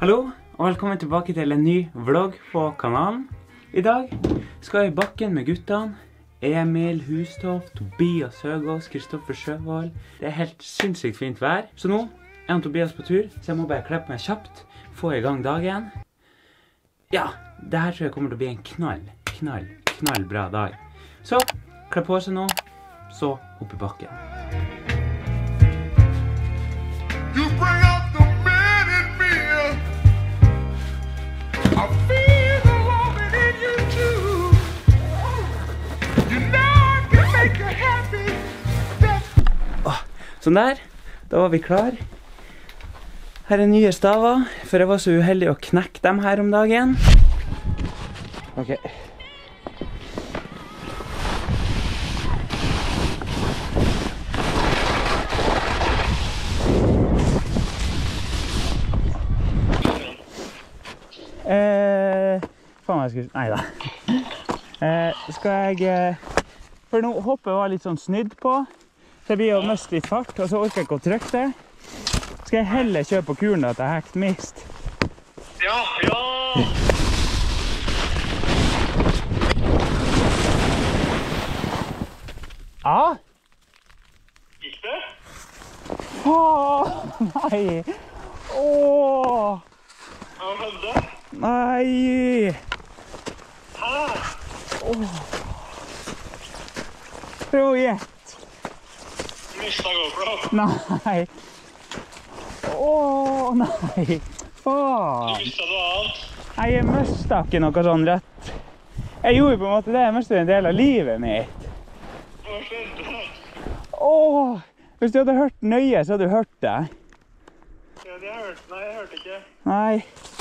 Hallo, og velkommen tilbake til en ny vlogg på kanalen. I dag skal jeg i bakken med guttene. Emil Hustoft, Tobias Høgås, Kristoffer Sjøvold. Det er helt sinnssykt fint vær. Så nå er han Tobias på tur, så jeg må bare kleppe meg kjapt, få i gang dagen. Ja, det her tror jeg kommer til å bli en knallbra dag. Så, klepp på seg nå, så opp i bakken. Sånn der, da var vi klar. Her er nye staver, for jeg var så uheldig å knekke dem her om dagen. Ok. Faen jeg skulle... Neida. Skal jeg... For nå hoppet var litt sånn snydd på. Så jeg blir å miste litt fart, og så orker jeg ikke å trykke det. Skal jeg heller kjøre på kuren da, at jeg hekt mist? Ja! Ja? Gikk det? Nei! Åh! Hva hendte? Nei! Hæ? Prøv å gjette. Mista GoPro. Nei! Åh, nei! Faen! Du mistet noe annet. Nei, jeg mistet ikke noe sånn rett. Jeg gjorde på en måte det, jeg mistet en del av livet mitt. Hva skjedde? Åh! Hvis du hadde hørt nøye, så hadde du hørt det. Ja, det har jeg hørt. Nei, jeg hørte ikke. Nei.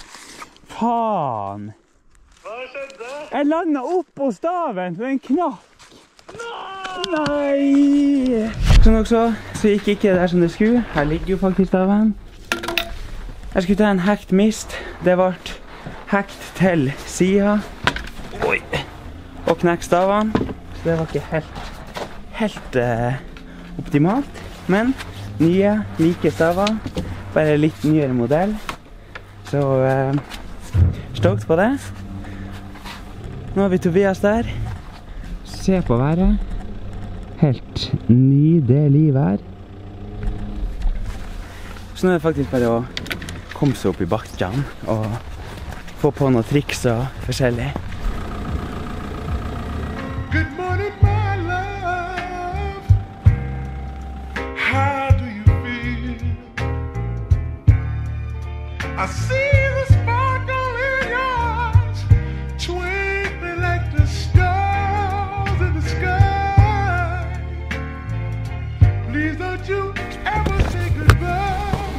Faen. Hva skjedde? Jeg landet opp på staven, så den knakk. Nei! Som dere så gikk ikke det der som det skulle. Her ligger jo faktisk staven. Jeg skulle ta en hekt mist. Det ble hekt til siden. Oi! Og knekk stavene. Så det var ikke helt optimalt. Men nye, like staver. Bare litt nyere modell. Så stolt på det. Nå har vi Tobias der. Se på været. Helt nydelig vær. Så nå er det faktisk bare å komme seg opp i bakken og få på noen triks og forskjellig. Good morning, my love. How do you feel? I see the sparkle in your eyes, twinkling like the stars in the sky. Please don't you ever say goodbye.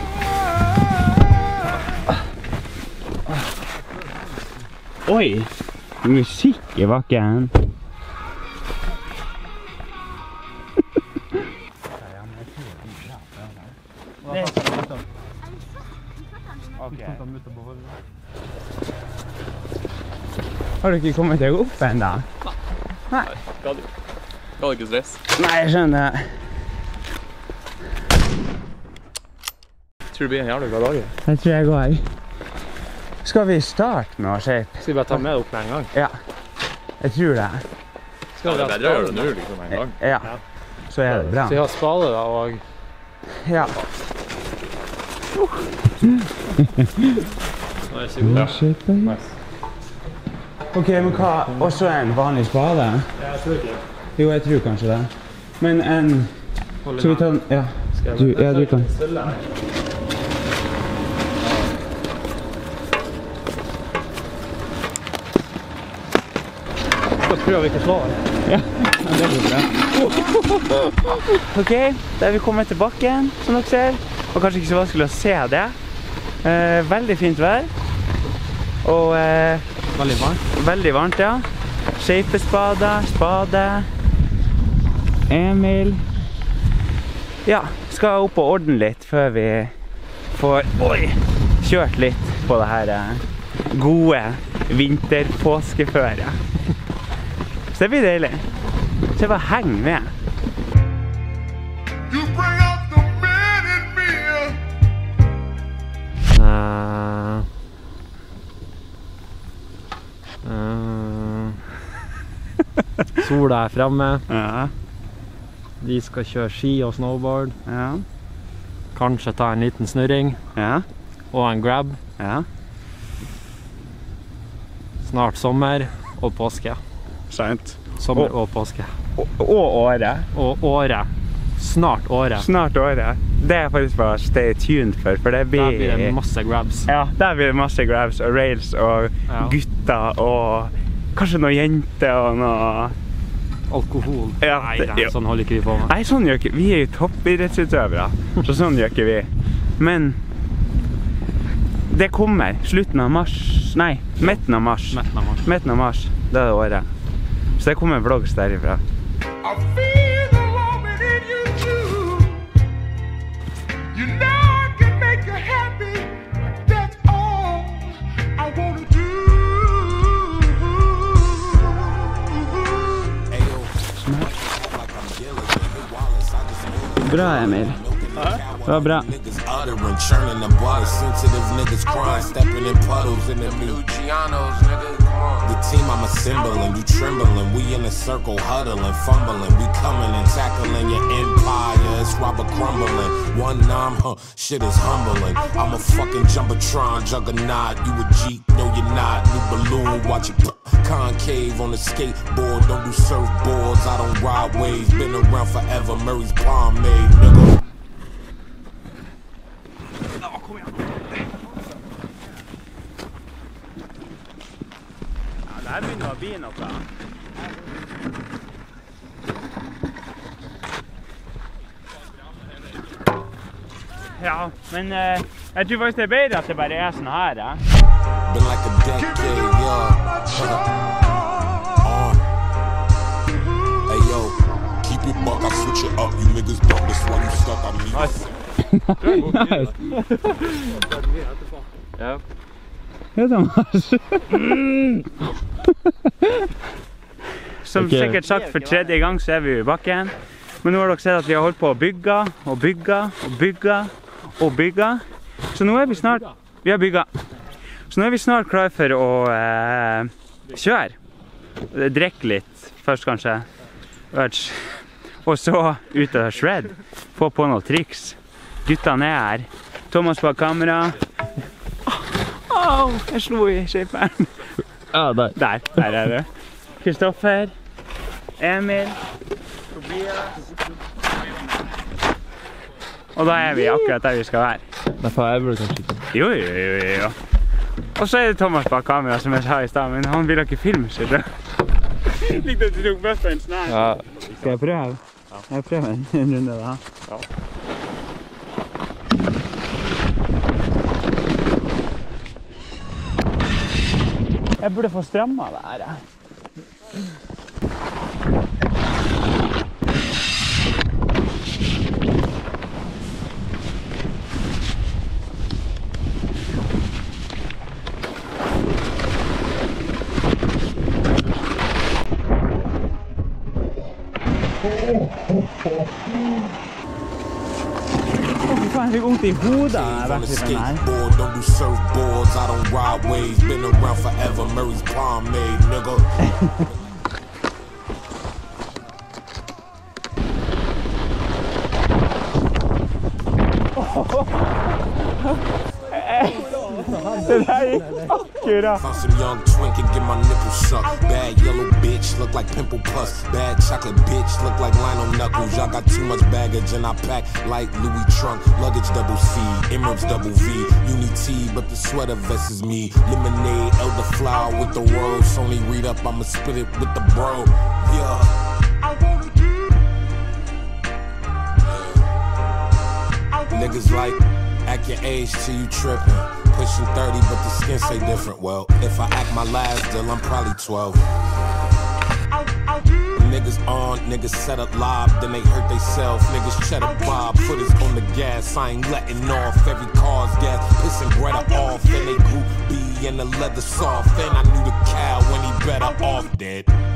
Oi! Musikk i bakken. Har du ikke kommet deg opp enda? Nei. Skal ikke stress. Nei, jeg skjønner. Tror det blir en jævlig bra dag. Det tror jeg går. Skal vi starte med å shape? Skal vi bare ta med opp med en gang? Ja, jeg tror det. Skal vi bedre gjøre det nå liksom en gang? Ja, så er det bra. Så vi har spade da, og... Ja. Nå er jeg sikkert. Nice. Ok, men hva? Også en vanlig spade? Ja, jeg tror ikke. Jo, jeg tror kanskje det. Men en... Skal vi ta den? Ja. Ja, du kan. Så prøver vi ikke slå den. Ja, det blir bra. Ok, da er vi kommet til bakken, som dere ser. Og kanskje ikke så vanskelig å se det. Veldig fint vær. Og... Veldig varmt. Veldig varmt, ja. Shapespade, spade. Emil. Ja, skal opp og ordne litt før vi får kjørt litt på det her gode vinterpåskeføret. Så det blir deilig. Så jeg bare henger med. You bring out the man in me. Sola er fremme. Ja. De skal kjøre ski og snowboard. Ja. Kanskje ta en liten snurring. Ja. Og en grab. Ja. Snart sommer og påske. Sant. Sommer og påske. Og året. Og året. Snart året. Snart året. Det er faktisk bare stay tuned for det Der blir det masse grabs. Ja, der blir det masse grabs og rails og gutter og kanskje noen jenter og noe... Alkohol. Ja, Nei, sånn holder ikke vi på med. Nei, sånn gjør ikke vi. Er jo toppidrettsutøvere, så sånn gjør ikke vi. Men det kommer slutten av mars. Nei, midten av mars. Midten av mars. Det er det året. Så det kommer vlogs derifra. I feel the love in you too. You know I can make you happy. That's all I wanna do. Bra, Emil. Det var bra. Churning them bars, sensitive niggas crying, stepping in puddles in the new Gianos, nigga. The team I'm assembling, you trembling. We in a circle, huddling, fumbling. We coming and tackling your empire. It's Robert crumbling. One nom, shit is humbling. I'm a fucking jumbotron, juggernaut. You a Jeep, no you're not. New balloon, watch it concave on the skateboard. Don't do surfboards, I don't ride waves. Been around forever, Murray's pomade, nigga. Det her begynner å bli noe. Ja, men jeg tror faktisk det er bedre at det bare er sånn her. Been like a decade, Hey yo, keep it buck, I switch it up. You niggas duck, that's why you stuck. I mean. Ja. Hei, Thomas. Som sikkert sagt for tredje gang så er vi i bakken. Men nå har dere sett at vi har holdt på å bygge og bygge og bygge og bygge. Så nå er vi snart, vi har bygget. Så nå er vi snart klar for å kjøre. Drikke litt først kanskje. Og så ut og shred. Få på noen triks. Guttene er her. Thomas på kamera. Åh, jeg slo i skiperen. Ja, der. Der er det. Kristoffer, Emil, Tobias. Og da er vi akkurat der vi skal være. Derfor er det kanskje ikke. Jo. Og så er det Thomas bak kamera, som jeg sa i sted, men han vil ikke filme seg. Likte at du tok bøtten sånn her. Ja. Skal jeg prøve? Jeg prøver en runde da. Ja. Jeg burde få strammet det her. Faen, jeg fikk vondt i hodet når jeg vært litt den her. Don't do surfboards, I don't ride waves. Been around forever, Murray's pomade, nigga. Det der gikk akkurat. Found some young twink and get my nipples sucked. Bad yellow bitch, look like pimple pus. Bad chocolate bitch, look like Lionel Knuckles. Y'all got too much baggage and I pack like Louis trunk. Luggage double C, Emirates double V. Uni T, but the sweater vest is me. Lemonade, elderflower with the rose. Only read up, I'ma split it with the bro. Yeah. Niggas like, act your age till you trippin'. Pushing 30, but the skin say different. Well, if I act my last deal, I'm probably 12. Niggas on, niggas set up live, then they hurt theyself. Niggas cheddar bob, foot is on the gas, I ain't letting off. Every car's gas, pissing Greta off. And they group B and the leather soft. And I knew the cow when he better off dead.